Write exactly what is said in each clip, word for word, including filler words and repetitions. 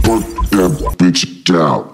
Fuck that bitch out.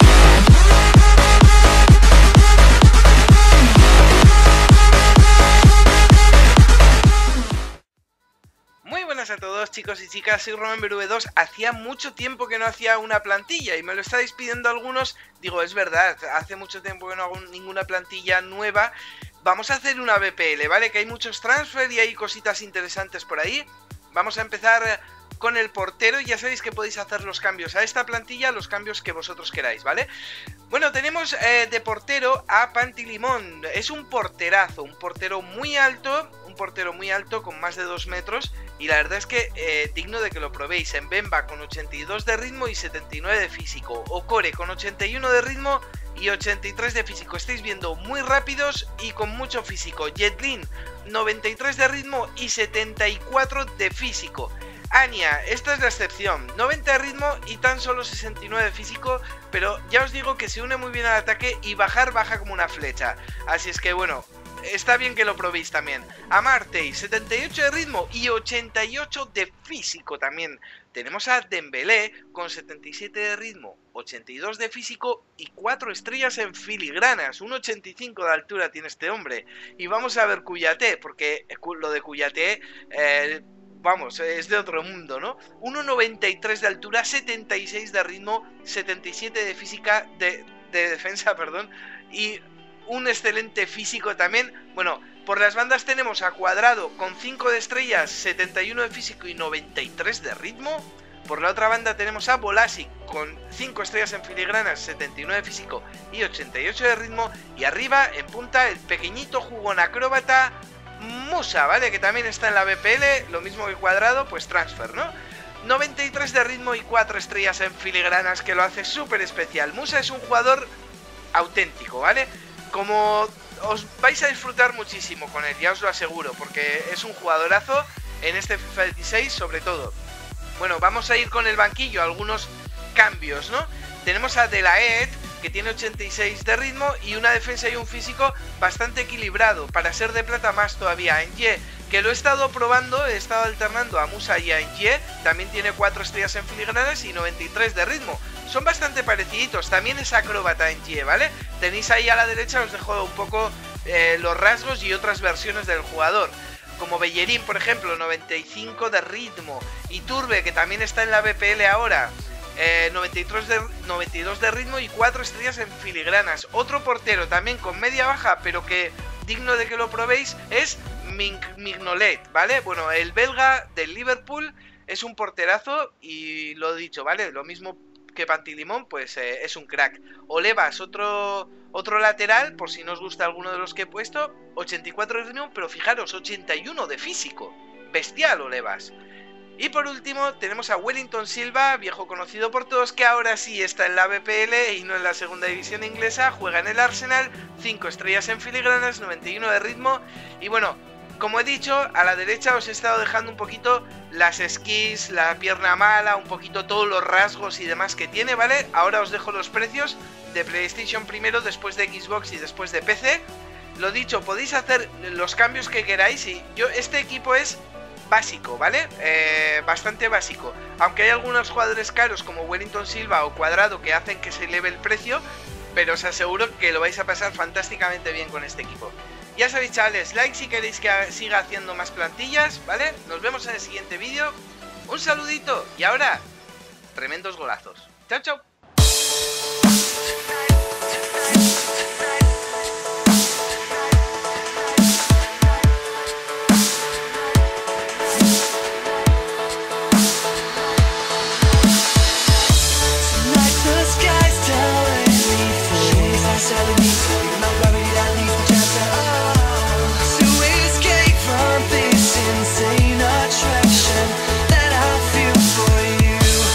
Muy buenas a todos, chicos y chicas, soy Roman B V dos. Hacía mucho tiempo que no hacía una plantilla y me lo estáis pidiendo algunos. Digo, es verdad, hace mucho tiempo que no hago ninguna plantilla nueva. Vamos a hacer una B P L, ¿vale? Que hay muchos transfer y hay cositas interesantes por ahí. Vamos a empezar con el portero y ya sabéis que podéis hacer los cambios a esta plantilla, los cambios que vosotros queráis, ¿vale? Bueno, tenemos eh, de portero a Pantilimón. Es un porterazo, un portero muy alto, un portero muy alto con más de dos metros. Y la verdad es que eh, digno de que lo probéis. En Bemba con ochenta y dos de ritmo y setenta y nueve de físico. Ocore con ochenta y uno de ritmo y ochenta y tres de físico. Estáis viendo muy rápidos y con mucho físico. Jetlin, noventa y tres de ritmo y setenta y cuatro de físico. Anya, esta es la excepción, noventa de ritmo y tan solo sesenta y nueve de físico, pero ya os digo que se une muy bien al ataque y bajar baja como una flecha. Así es que bueno, está bien que lo probéis también. Amartey, setenta y ocho de ritmo y ochenta y ocho de físico también. Tenemos a Dembélé con setenta y siete de ritmo, ochenta y dos de físico y cuatro estrellas en filigranas. un ochenta y cinco de altura tiene este hombre. Y vamos a ver Kouyaté, porque lo de Kouyaté... Eh, vamos, es de otro mundo, ¿no? uno noventa y tres de altura, setenta y seis de ritmo, setenta y siete de física, de, de defensa, perdón, y un excelente físico también. Bueno, por las bandas tenemos a Cuadrado con cinco de estrellas, setenta y uno de físico y noventa y tres de ritmo. Por la otra banda tenemos a Bolasi con cinco estrellas en filigranas, setenta y nueve de físico y ochenta y ocho de ritmo. Y arriba, en punta, el pequeñito jugón acróbata Musa, ¿vale? Que también está en la B P L, lo mismo que Cuadrado, pues transfer, ¿no? noventa y tres de ritmo y cuatro estrellas en filigranas, que lo hace súper especial. Musa es un jugador auténtico, ¿vale? Como os vais a disfrutar muchísimo con él, ya os lo aseguro, porque es un jugadorazo en este FIFA dieciséis sobre todo. Bueno, vamos a ir con el banquillo, algunos cambios, ¿no? Tenemos a De La Ed, que tiene ochenta y seis de ritmo y una defensa y un físico bastante equilibrado, para ser de plata más todavía. Enye, que lo he estado probando, he estado alternando a Musa y a Enye, también tiene cuatro estrellas en filigranas y noventa y tres de ritmo. Son bastante pareciditos, también es acróbata Enye, ¿vale? Tenéis ahí a la derecha, os dejo un poco eh, los rasgos y otras versiones del jugador. Como Bellerín, por ejemplo, noventa y cinco de ritmo. Y Turbe, que también está en la B P L ahora, Eh, noventa y tres de, noventa y dos de ritmo y cuatro estrellas en filigranas. Otro portero también con media baja, pero que digno de que lo probéis, es Mignolet, ¿vale? Bueno, el belga del Liverpool es un porterazo y lo he dicho, ¿vale? Lo mismo que Pantilimón, pues eh, es un crack. Olevas, otro, otro lateral, por si no os gusta alguno de los que he puesto, ochenta y cuatro de ritmo, pero fijaros, ochenta y uno de físico. Bestial Olevas. Y por último tenemos a Wellington Silva, viejo conocido por todos, que ahora sí está en la B P L y no en la segunda división inglesa. Juega en el Arsenal, cinco estrellas en filigranas, noventa y uno de ritmo. Y bueno, como he dicho, a la derecha os he estado dejando un poquito las skis, la pierna mala, un poquito todos los rasgos y demás que tiene, ¿vale? Ahora os dejo los precios de PlayStation primero, después de Xbox y después de P C. Lo dicho, podéis hacer los cambios que queráis y yo, este equipo es básico, ¿vale? Eh, bastante básico. Aunque hay algunos jugadores caros como Wellington Silva o Cuadrado que hacen que se eleve el precio, pero os aseguro que lo vais a pasar fantásticamente bien con este equipo. Ya sabéis, chavales, like si queréis que siga haciendo más plantillas, ¿vale? Nos vemos en el siguiente vídeo. Un saludito y ahora, tremendos golazos. Chao, chao.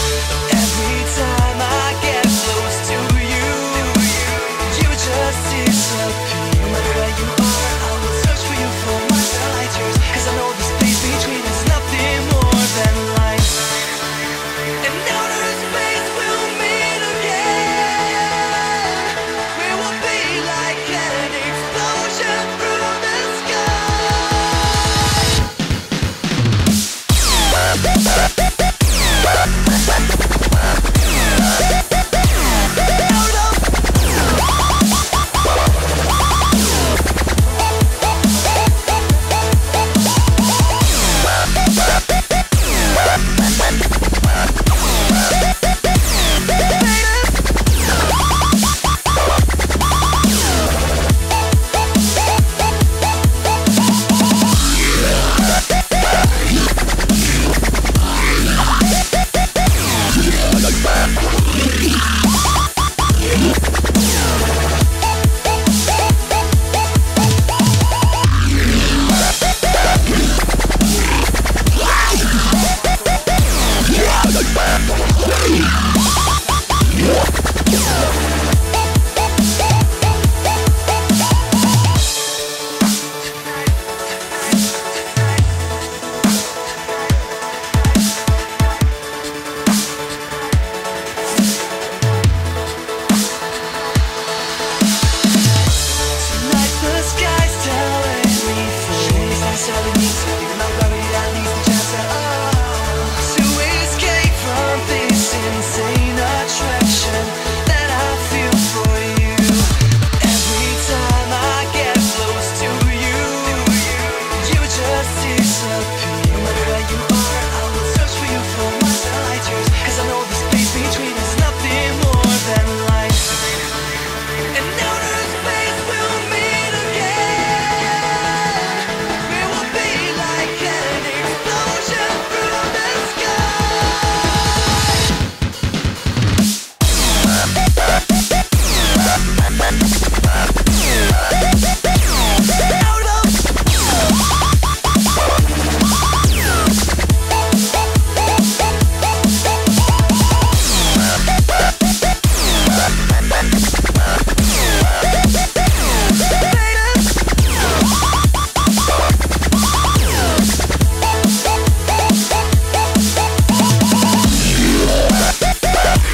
See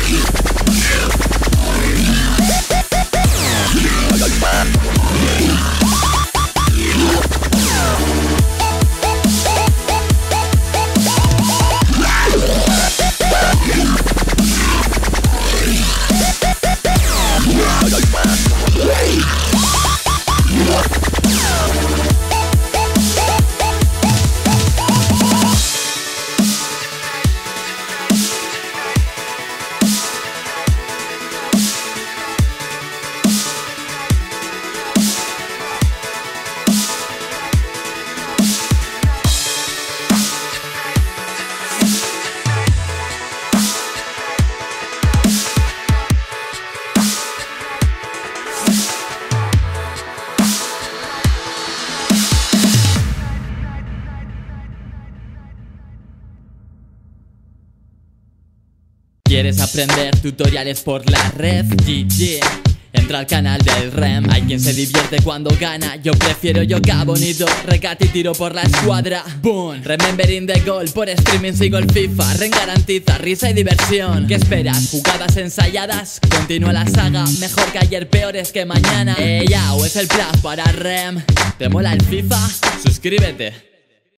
¿Quieres aprender tutoriales por la red? G G, entra al canal del Rem. Hay quien se divierte cuando gana, yo prefiero yoga bonito, recate y tiro por la escuadra. Boom, remembering the goal, por streaming sigo el FIFA. Ren garantiza risa y diversión. ¿Qué esperas? ¿Jugadas ensayadas? Continúa la saga, mejor que ayer, peores que mañana. Ella o es el plan para Rem. ¿Te mola el FIFA? Suscríbete.